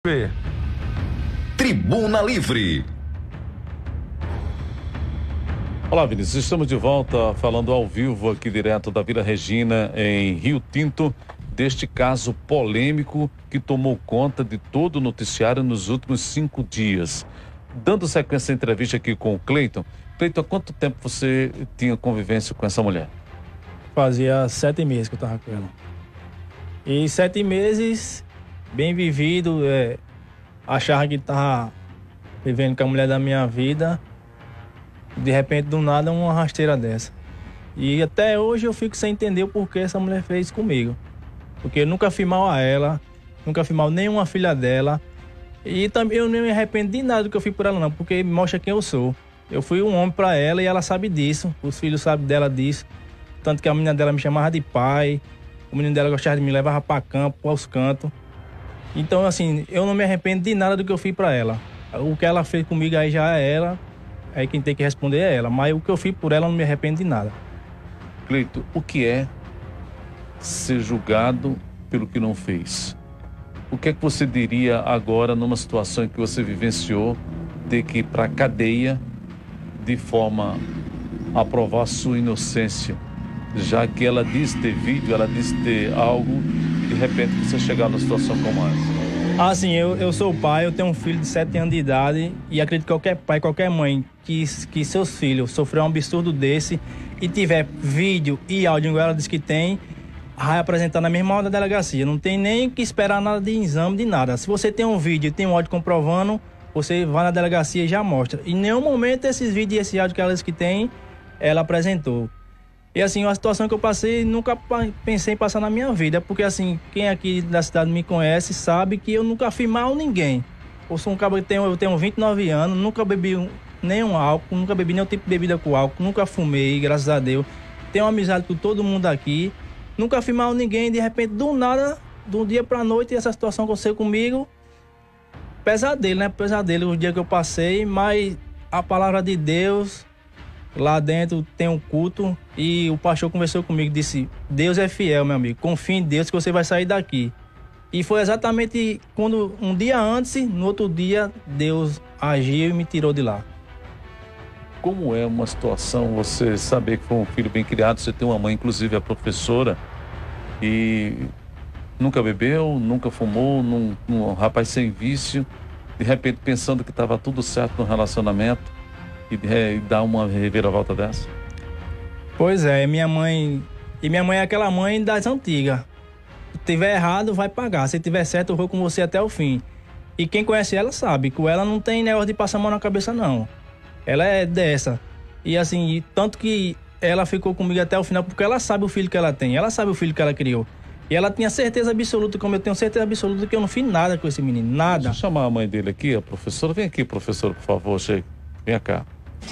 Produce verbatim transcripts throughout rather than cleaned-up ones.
Tribuna Livre. Olá, Vinícius, estamos de volta falando ao vivo aqui direto da Vila Regina, em Rio Tinto, deste caso polêmico que tomou conta de todo o noticiário nos últimos cinco dias. Dando sequência à entrevista aqui com o Cleiton. Cleiton, há quanto tempo você tinha convivência com essa mulher? Fazia sete meses que eu estava com ela. E sete meses, bem vivido, é, achava que estava vivendo com a mulher da minha vida. De repente, do nada, uma rasteira dessa. E até hoje eu fico sem entender o porquê essa mulher fez comigo. Porque eu nunca fui mal a ela, nunca fui mal nenhuma filha dela. E também eu não me arrependo de nada do que eu fiz por ela não, porque mostra quem eu sou. Eu fui um homem para ela e ela sabe disso, os filhos sabem dela disso. Tanto que a menina dela me chamava de pai, o menino dela gostava de me levar para campo, aos cantos. Então, assim, eu não me arrependo de nada do que eu fiz para ela. O que ela fez comigo aí já é ela. Aí quem tem que responder é ela. Mas o que eu fiz por ela, eu não me arrependo de nada. Cleiton, o que é ser julgado pelo que não fez? O que é que você diria agora numa situação em que você vivenciou ter que ir para a cadeia de forma a provar sua inocência? Já que ela diz ter vídeo, ela diz ter algo, de repente você chegar numa situação como essa. Ah, sim, eu, eu sou pai, eu tenho um filho de sete anos de idade e acredito que qualquer pai, qualquer mãe que, que seus filhos sofreram um absurdo desse e tiver vídeo e áudio, igual ela diz que tem, vai apresentar na mesma hora da delegacia. Não tem nem que esperar nada de exame, de nada. Se você tem um vídeo e tem um áudio comprovando, você vai na delegacia e já mostra. Em nenhum momento esses vídeos e esse áudio que ela diz que tem, ela apresentou. E assim, uma situação que eu passei, nunca pensei em passar na minha vida, porque assim, quem aqui da cidade me conhece sabe que eu nunca fiz mal a ninguém. Eu sou um cara que tenho, eu tenho vinte e nove anos, nunca bebi nenhum álcool, nunca bebi nenhum tipo de bebida com álcool, nunca fumei, graças a Deus. Tenho amizade com todo mundo aqui, nunca fiz mal a ninguém, de repente, do nada, de um dia pra noite, essa situação aconteceu comigo. Pesadelo, né? Pesadelo, o dia que eu passei, mas a palavra de Deus... Lá dentro tem um culto e o pastor conversou comigo e disse: Deus é fiel, meu amigo, confie em Deus que você vai sair daqui. E foi exatamente quando, um dia antes, no outro dia, Deus agiu e me tirou de lá. Como é uma situação você saber que foi um filho bem criado, você tem uma mãe, inclusive a professora, e nunca bebeu, nunca fumou, num, num rapaz sem vício, de repente pensando que estava tudo certo no relacionamento, e, é, e dá uma reviravolta dessa? Pois é, minha mãe... E minha mãe é aquela mãe das antigas. Se tiver errado, vai pagar. Se tiver certo, eu vou com você até o fim. E quem conhece ela sabe que ela não tem negócio de passar a mão na cabeça, não. Ela é dessa. E assim, tanto que ela ficou comigo até o final, porque ela sabe o filho que ela tem. Ela sabe o filho que ela criou. E ela tinha certeza absoluta, como eu tenho certeza absoluta, que eu não fiz nada com esse menino. Nada. Deixa eu chamar a mãe dele aqui, a professora. Vem aqui, professora, por favor, chega. Vem cá.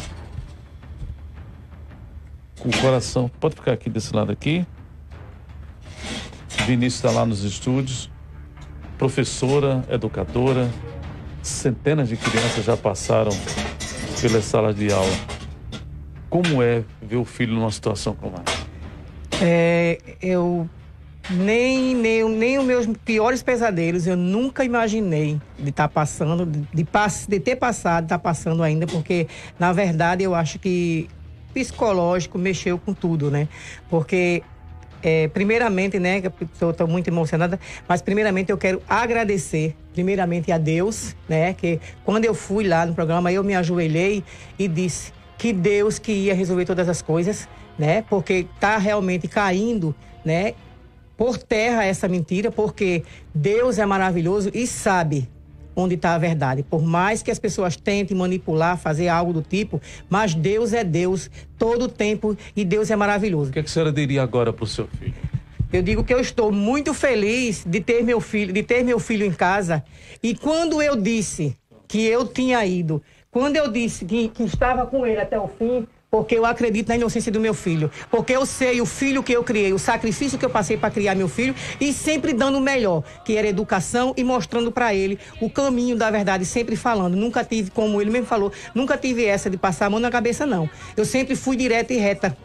Com o coração, pode ficar aqui desse lado aqui. Vinícius está lá nos estúdios, professora, educadora, centenas de crianças já passaram pelas salas de aula. Como é ver o filho numa situação como essa? É, eu nem, nem, nem os meus piores pesadelos eu nunca imaginei de estar tá passando, de, de, de ter passado, de estar tá passando ainda, porque na verdade eu acho que psicológico mexeu com tudo, né? Porque, é, primeiramente, né, eu estou muito emocionada, mas primeiramente eu quero agradecer, primeiramente a Deus, né? Que quando eu fui lá no programa, eu me ajoelhei e disse que Deus que ia resolver todas as coisas, né? Porque tá realmente caindo, né, por terra essa mentira, porque Deus é maravilhoso e sabe onde está a verdade. Por mais que as pessoas tentem manipular, fazer algo do tipo, mas Deus é Deus todo o tempo e Deus é maravilhoso. O que, é que a senhora diria agora para o seu filho? Eu digo que eu estou muito feliz de ter meu filho, de ter meu filho em casa. E quando eu disse que eu tinha ido, quando eu disse que, que estava com ele até o fim, porque eu acredito na inocência do meu filho. Porque eu sei o filho que eu criei, o sacrifício que eu passei para criar meu filho e sempre dando o melhor, que era educação e mostrando para ele o caminho da verdade, sempre falando. Nunca tive, como ele mesmo falou, nunca tive essa de passar a mão na cabeça, não. Eu sempre fui direta e reta.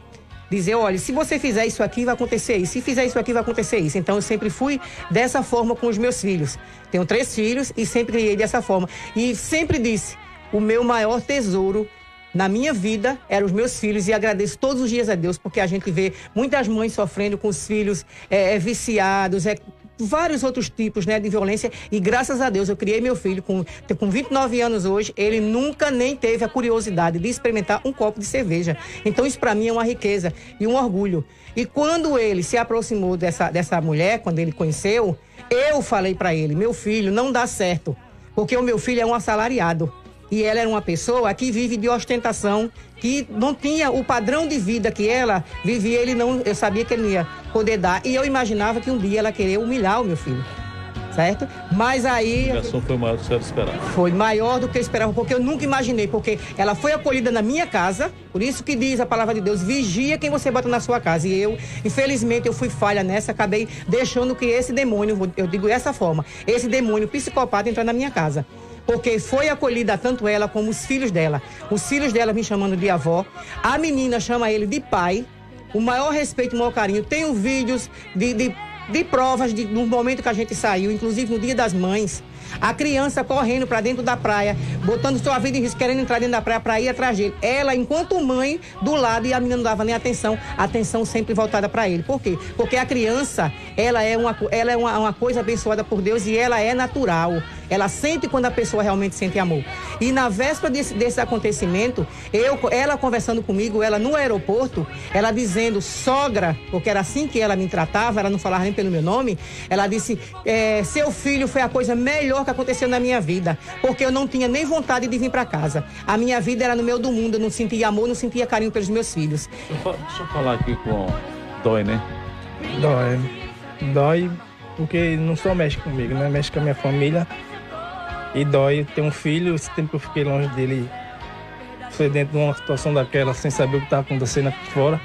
dizer, olha, se você fizer isso aqui, vai acontecer isso. Se fizer isso aqui, vai acontecer isso. Então, eu sempre fui dessa forma com os meus filhos. Tenho três filhos e sempre criei dessa forma. E sempre disse, o meu maior tesouro na minha vida eram os meus filhos, e agradeço todos os dias a Deus, porque a gente vê muitas mães sofrendo com os filhos é, é, viciados, é, vários outros tipos, né, de violência, e graças a Deus eu criei meu filho com, com vinte e nove anos hoje, ele nunca nem teve a curiosidade de experimentar um copo de cerveja. Então isso para mim é uma riqueza e um orgulho. E quando ele se aproximou dessa, dessa mulher, quando ele conheceu, eu falei para ele, meu filho, não dá certo, porque o meu filho é um assalariado. E ela era uma pessoa que vive de ostentação, que não tinha o padrão de vida que ela vivia, ele não, eu sabia que ele ia poder dar. E eu imaginava que um dia ela queria humilhar o meu filho, certo? Mas aí... A humilhação foi maior do que você esperava. Foi maior do que eu esperava, porque eu nunca imaginei, porque ela foi acolhida na minha casa, por isso que diz a palavra de Deus, vigia quem você bota na sua casa. E eu, infelizmente, eu fui falha nessa, acabei deixando que esse demônio, eu digo dessa forma, esse demônio psicopata entrar na minha casa. Porque foi acolhida tanto ela como os filhos dela. Os filhos dela me chamando de avó. A menina chama ele de pai. O maior respeito, o maior carinho. Tenho vídeos de, de, de provas de, no momento que a gente saiu, inclusive no Dia das Mães. A criança correndo para dentro da praia, botando sua vida em risco, querendo entrar dentro da praia para ir atrás dele. Ela, enquanto mãe, do lado, e a menina não dava nem atenção, atenção sempre voltada para ele. Por quê? Porque a criança, ela é, uma, ela é uma, uma coisa abençoada por Deus e ela é natural. Ela sente quando a pessoa realmente sente amor. E na véspera desse, desse acontecimento, eu, ela conversando comigo, ela no aeroporto, ela dizendo, sogra, porque era assim que ela me tratava, ela não falava nem pelo meu nome, ela disse, é, seu filho foi a coisa melhor que aconteceu na minha vida, porque eu não tinha nem vontade de vir para casa. A minha vida era no meio do mundo, eu não sentia amor, não sentia carinho pelos meus filhos. Deixa eu, deixa eu falar aqui com... Dói, né? Dói. Dói porque não só mexe comigo, né? Mexe com a minha família. E dói ter um filho, esse tempo que eu fiquei longe dele, foi dentro de uma situação daquela, sem saber o que estava acontecendo aqui fora.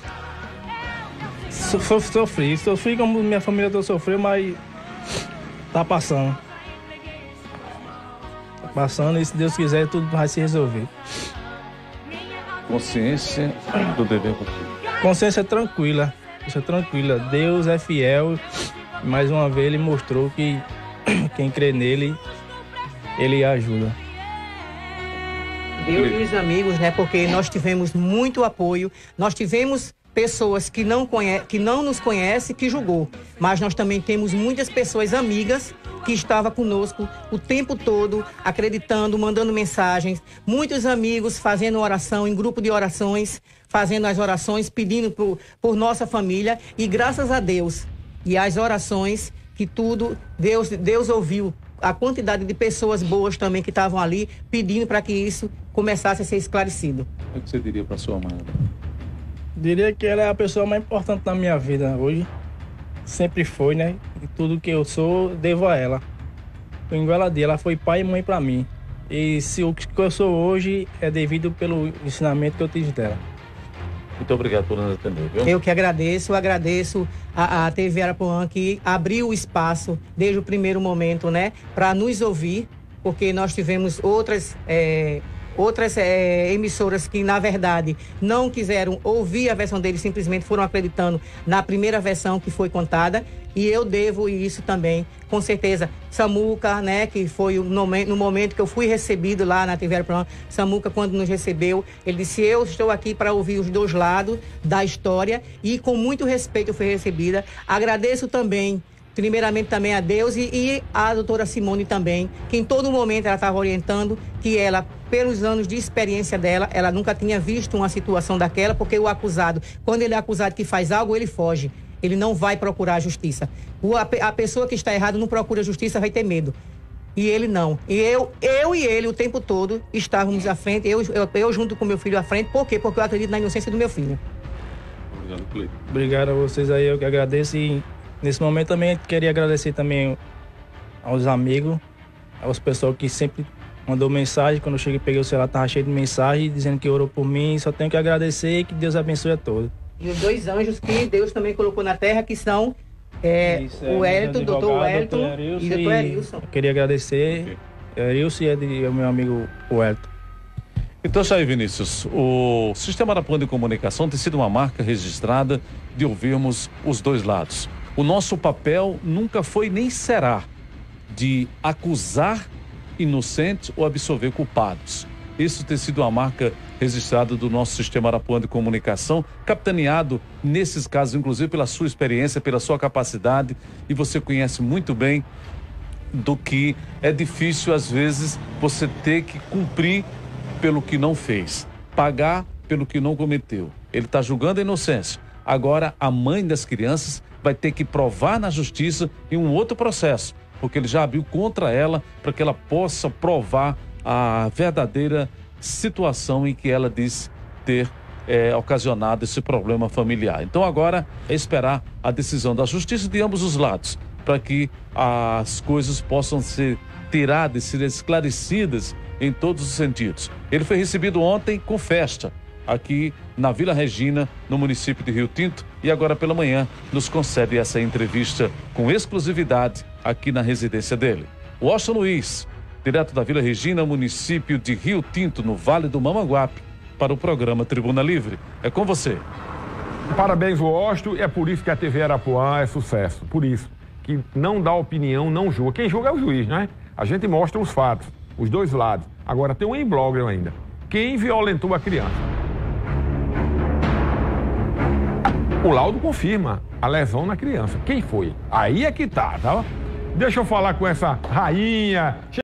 So, so, sofri, sofri como minha família toda sofreu, mas tá passando. Tá passando e se Deus quiser tudo vai se resolver. Consciência do dever cumprido. Consciência tranquila, consciência tranquila. Deus é fiel, mais uma vez ele mostrou que quem crê nele, ele ajuda. Deus e os amigos, né? Porque nós tivemos muito apoio, nós tivemos pessoas que não, conhe... que não nos conhecem, que julgou. Mas nós também temos muitas pessoas amigas que estavam conosco o tempo todo, acreditando, mandando mensagens. Muitos amigos fazendo oração, em grupo de orações, fazendo as orações, pedindo por, por nossa família. E graças a Deus, e as orações, que tudo, Deus, Deus ouviu. A quantidade de pessoas boas também que estavam ali pedindo para que isso começasse a ser esclarecido. O que você diria para sua mãe? Diria que ela é a pessoa mais importante na minha vida hoje. Sempre foi, né? E tudo que eu sou, devo a ela. Eu igual ela disse, ela foi pai e mãe para mim. E se o que eu sou hoje é devido pelo ensinamento que eu tive dela. Muito obrigado por nos atender, viu? Eu que agradeço, eu agradeço a, a T V Arapuã que abriu o espaço desde o primeiro momento, né, para nos ouvir, porque nós tivemos outras, é, outras é, emissoras que, na verdade, não quiseram ouvir a versão deles, simplesmente foram acreditando na primeira versão que foi contada. E eu devo isso também, com certeza. Samuca, né, que foi no, no momento que eu fui recebido lá na T V Arapuã, Samuca, quando nos recebeu, ele disse, eu estou aqui para ouvir os dois lados da história, e com muito respeito eu fui recebida. Agradeço também, primeiramente também a Deus e, e a doutora Simone também, que em todo momento ela estava orientando, que ela, pelos anos de experiência dela, ela nunca tinha visto uma situação daquela, porque o acusado, quando ele é acusado que faz algo, ele foge. Ele não vai procurar a justiça. O, a, a pessoa que está errada não procura a justiça, vai ter medo. E ele não. E eu, eu e ele, o tempo todo, estávamos à frente, eu, eu, eu junto com meu filho à frente. Por quê? Porque eu acredito na inocência do meu filho. Obrigado, Cleiton. Obrigado a vocês aí, eu que agradeço. E nesse momento também queria agradecer também aos amigos, aos pessoal que sempre mandou mensagem. Quando eu cheguei, peguei o celular, estava cheio de mensagem, dizendo que orou por mim. Só tenho que agradecer e que Deus abençoe a todos. E os dois anjos que Deus também colocou na terra, que são é, Isso, é, o Wellington, doutor Wellington e o doutor Erilson. Eu queria agradecer, okay. Erilson e o meu amigo Wellington. Então, Jair Vinícius, o Sistema Arapuã de Comunicação tem sido uma marca registrada de ouvirmos os dois lados. O nosso papel nunca foi nem será de acusar inocentes ou absolver culpados. Isso tem sido uma marca registrada do nosso Sistema Arapuã de Comunicação, capitaneado nesses casos, inclusive pela sua experiência, pela sua capacidade, e você conhece muito bem do que é difícil, às vezes, você ter que cumprir pelo que não fez, pagar pelo que não cometeu. Ele está julgando a inocência. Agora, a mãe das crianças vai ter que provar na justiça em um outro processo, porque ele já abriu contra ela para que ela possa provar a verdadeira situação em que ela diz ter é, ocasionado esse problema familiar. Então agora é esperar a decisão da justiça de ambos os lados, para que as coisas possam ser tiradas, ser esclarecidas em todos os sentidos. Ele foi recebido ontem com festa aqui na Vila Regina, no município de Rio Tinto, e agora pela manhã nos concede essa entrevista com exclusividade aqui na residência dele. Washington Luiz, direto da Vila Regina, município de Rio Tinto, no Vale do Mamanguape, para o programa Tribuna Livre. É com você. Parabéns, Washington, e é por isso que a T V Arapuã é sucesso. Por isso que não dá opinião, não julga. Quem julga é o juiz, né? A gente mostra os fatos, os dois lados. Agora tem um imbróglio ainda. Quem violentou a criança? O laudo confirma a lesão na criança. Quem foi? Aí é que tá, tá? Deixa eu falar com essa rainha.